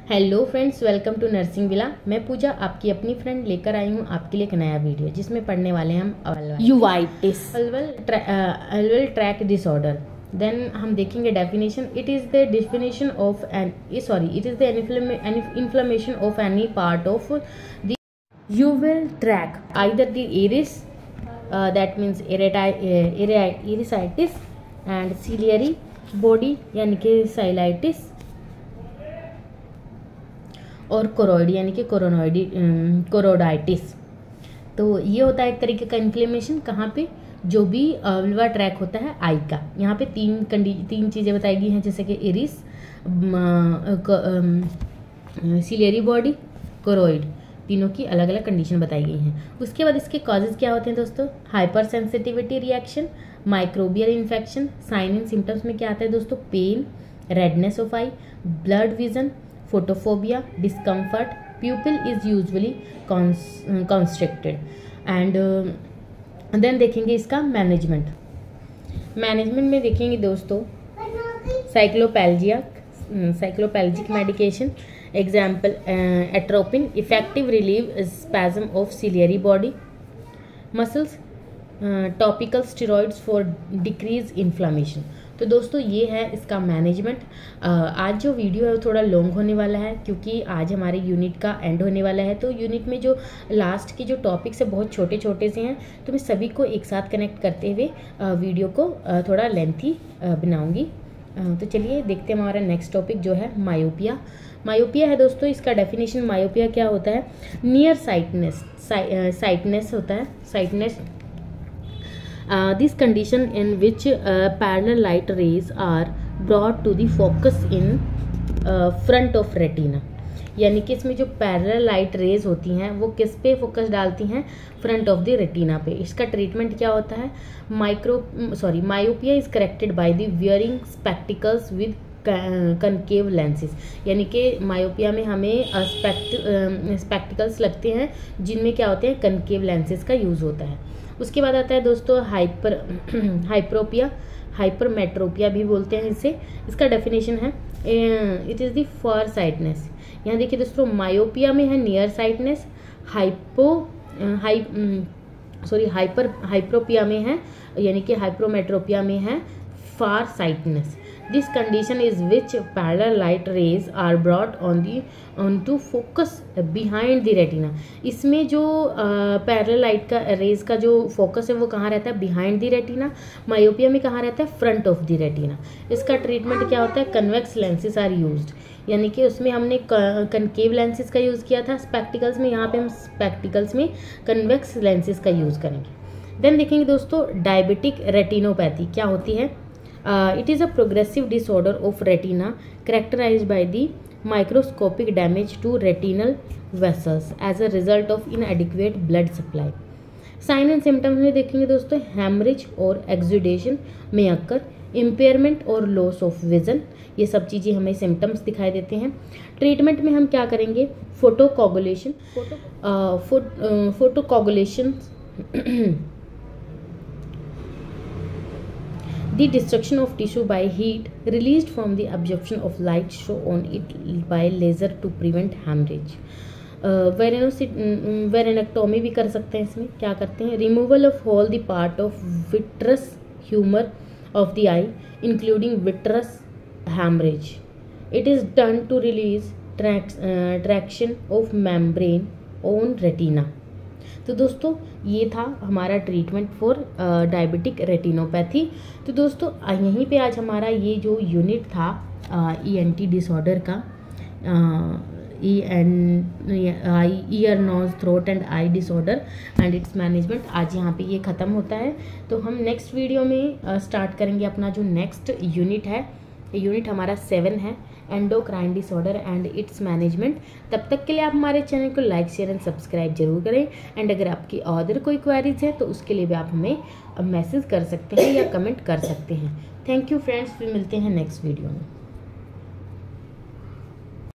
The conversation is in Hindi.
Hello friends, welcome to nursing villa. मैं पूजा आपकी अपनी फ्रेंड लेकर आई हूँ आपके लिए एक नया वीडियो जिसमें पढ़ने वाले हैं हम uveitis uveal tract disorder. Then हम देखेंगे definition. It is the definition of it is the inflammation of any part of the uveal tract, either the iris that means iritis and ciliary body यानी कि साइलाइटिस और कोरोइड यानी कि कोरोडाइटिस। तो ये होता है एक तरीके का इन्फ्लेमेशन कहाँ पे, जो भी अल्वा ट्रैक होता है आई का। यहाँ पे तीन चीज़ें बताई गई हैं, जैसे कि इरिस, सिलियरी बॉडी, कोरोइड, तीनों की अलग अलग कंडीशन बताई गई हैं। उसके बाद इसके कॉजेज क्या होते हैं दोस्तों? Hypersensitivity reaction, microbial infection. Sign and symptoms में क्या आता है दोस्तों? Pain, redness of eye, blurred vision, photophobia, discomfort, pupil is usually constricted and then देखेंगे इसका मैनेजमेंट में देखेंगे दोस्तों cycloplegic medication, example atropine, effective relieve spasm of ciliary body muscles, topical steroids for decrease inflammation. तो दोस्तों ये है इसका मैनेजमेंट। आज जो वीडियो है वो थोड़ा लॉन्ग होने वाला है क्योंकि आज हमारे यूनिट का एंड होने वाला है। तो यूनिट में जो लास्ट के जो टॉपिक्स है बहुत छोटे छोटे से हैं, तो मैं सभी को एक साथ कनेक्ट करते हुए वीडियो को थोड़ा लेंथी बनाऊंगी। तो चलिए देखते हैं हमारा नेक्स्ट टॉपिक जो है मायोपिया है दोस्तों। इसका डेफिनेशन मायोपिया क्या होता है? नियर साइटनेस होता है, sightedness. This condition in which parallel light rays are brought to the focus in front of retina, यानी कि इसमें जो पैरेलल लाइट रेज होती हैं वो किस पे फोकस डालती हैं? फ्रंट ऑफ द रेटिना पे। इसका ट्रीटमेंट क्या होता है? Myopia is corrected by the wearing spectacles with concave lenses, यानी कि मायोपिया में हमें स्पेक्टिकल्स लगते हैं जिनमें क्या होते हैं? कनकेव लेंसेज का यूज़ होता है। उसके बाद आता है दोस्तों हाइपरमेट्रोपिया भी बोलते हैं इसे। इसका डेफिनेशन है it is the far sightedness. यहाँ देखिए दोस्तों, मायोपिया में है नियर साइटनेस, हाइप्रोपिया में है यानी कि हाइप्रोमेट्रोपिया में है far sightedness. This condition is which parallel light rays are brought onto focus behind the retina। इसमें जो पैरेलल लाइट का रेज का जो फोकस है वो कहाँ रहता है? Behind the retina. मायोपिया में कहाँ रहता है? Front of the retina. इसका ट्रीटमेंट क्या होता है? कन्वेक्स लेंसेज आर यूज्ड, यानी कि उसमें हमने कनकेव लेंसेज का यूज़ किया था स्पेक्टिकल्स में, यहाँ पे हम स्पेक्टिकल्स में कन्वेक्स लेंसेज का यूज़ करेंगे। देन देखेंगे दोस्तों डायबिटिक रेटिनोपैथी क्या होती है? It is a progressive disorder of retina characterized by the microscopic damage to retinal vessels as a result of inadequate blood supply। Sign and symptoms में देखेंगे दोस्तों हेमरेज और एक्सुडेशन में अक्कर, इम्पेयरमेंट और लॉस ऑफ विजन, ये सब चीज़ें हमें सिम्टम्स दिखाई देते हैं। ट्रीटमेंट में हम क्या करेंगे? Photocoagulation The destruction of tissue by heat released from the absorption of light show on it by laser to prevent hemorrhage। Vitrectomy भी कर सकते हैं। इसमें क्या करते हैं? Removal of all the part of vitreous humour of the eye including vitreous haemorrhage. It is done to release traction of membrane on retina. तो दोस्तों ये था हमारा ट्रीटमेंट फॉर डायबिटिक रेटिनोपैथी। तो दोस्तों यहीं पे आज हमारा ये जो यूनिट था ENT डिसऑर्डर का, ear nose throat and eye disorder and its management, आज यहाँ पे ये ख़त्म होता है। तो हम नेक्स्ट वीडियो में स्टार्ट करेंगे अपना जो नेक्स्ट यूनिट है। यूनिट हमारा 7 है, endocrine disorder and its management. तब तक के लिए आप हमारे चैनल को लाइक, शेयर एंड सब्सक्राइब जरूर करें। एंड अगर आपकी अदर कोई क्वेरीज है तो उसके लिए भी आप हमें मैसेज कर सकते हैं या कमेंट कर सकते हैं। थैंक यू फ्रेंड्स, फिर मिलते हैं नेक्स्ट वीडियो में।